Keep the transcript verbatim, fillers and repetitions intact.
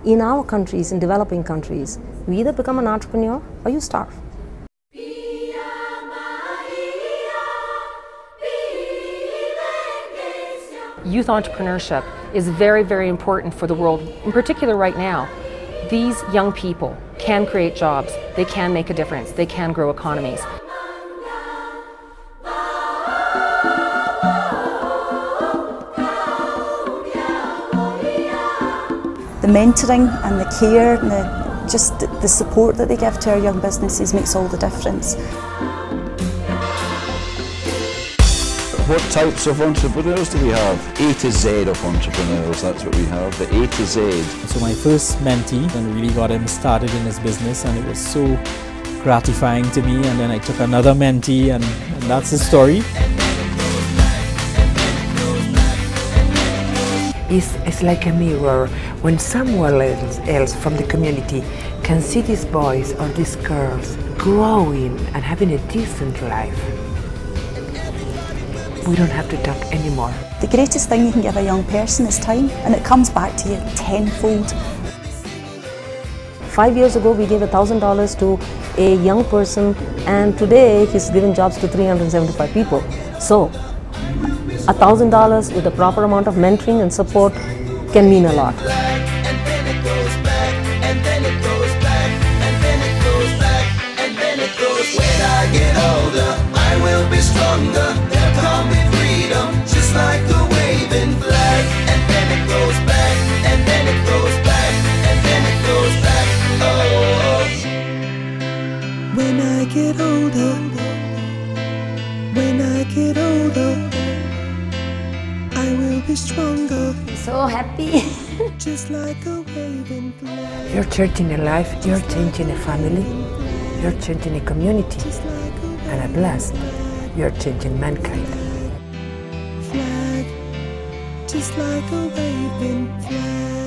In our countries, in developing countries, you either become an entrepreneur or you starve. Youth entrepreneurship is very, very important for the world, in particular right now. These young people can create jobs, they can make a difference, they can grow economies. The mentoring and the care and the, just the support that they give to our young businesses makes all the difference. What types of entrepreneurs do we have? A to Z of entrepreneurs, that's what we have, the A to Z. So my first mentee and really got him started in his business, and it was so gratifying to me, and then I took another mentee, and, and that's the story. It's, it's like a mirror. When someone else, else from the community can see these boys or these girls growing and having a decent life, we don't have to talk anymore. The greatest thing you can give a young person is time, and it comes back to you tenfold. Five years ago, we gave one thousand dollars to a young person, and today he's giving jobs to three hundred seventy-five people. So, one thousand dollars with the proper amount of mentoring and support can mean a lot. When I get older, I will be stronger. They'll call me freedom, just like the waving flag. And then it goes back, and then it goes back, and then it goes back. Oh, when I get older, when I get older, I will be stronger. So happy. Just like a waving flag. You're changing a life, you're changing a family, you're changing a community, and at last, you're changing mankind. Flag, just like a waving flag.